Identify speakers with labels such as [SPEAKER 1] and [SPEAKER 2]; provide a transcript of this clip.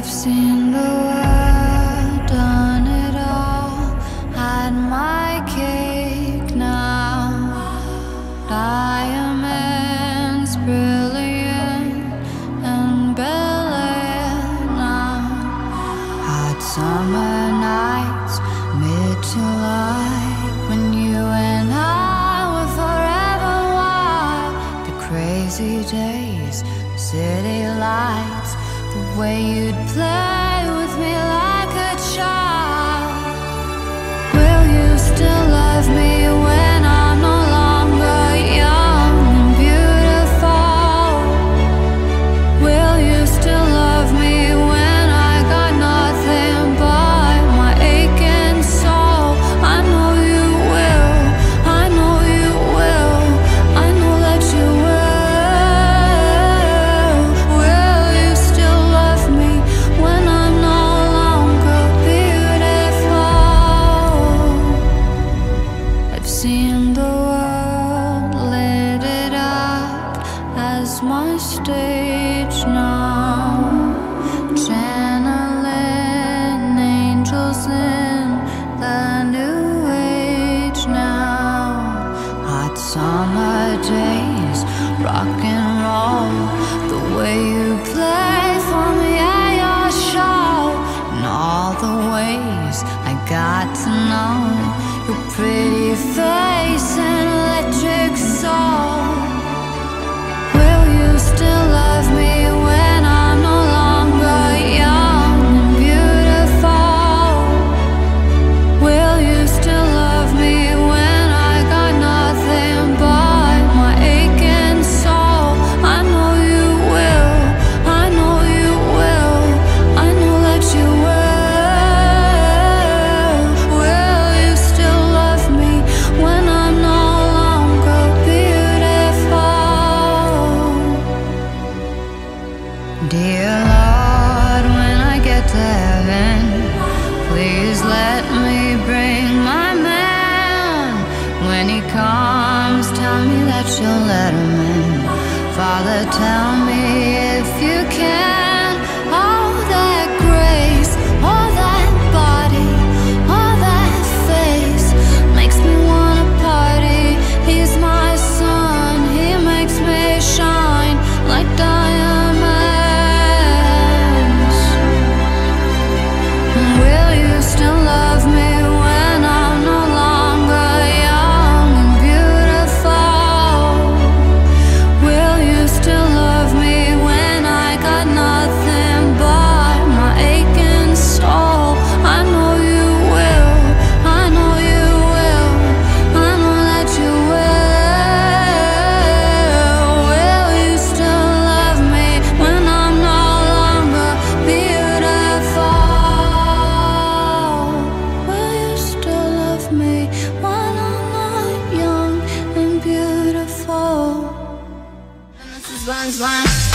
[SPEAKER 1] seen the world, done it all, had my cake now. Diamonds brilliant and Bel-Air now. Hot summer nights, mid-July, when you and I were forever wild. The crazy days, the city lights, the way you'd play with me like a child. Will you still love me when I'm no longer young and beautiful? Will you still love me when I got nothing but my aching soul? I know you will, I know you will, I know that you will. Will you still love me when I'm no longer beautiful? I've seen the world, lit it up as my stage now, channeling angels in the new age now. Hot summer days, rock and roll, the way you play for me at your show, and all the ways I got to know your pretty face and electric soul. Will you still love me when I'm no longer young and beautiful? Will you still love me when I got nothing but my aching soul? I know you will, I know you will, I know that you will. Will you still love me when I'm no longer beautiful? Dear Lord, when I get to heaven, please let me bring my man. When he comes, tell me that you'll let him in. Father, tell me if you can. All that grace, all that body, all that face makes me wanna party. He's my sun, he makes me shine like diamonds. Will you still love me when I'm no longer young and beautiful? Will you still love me when I got nothing but my aching soul? I know you will, I know you will, I know that you will. Will you still love me when I'm no longer beautiful? Will you still love me when I'm not young and beautiful? And this is Buns Line.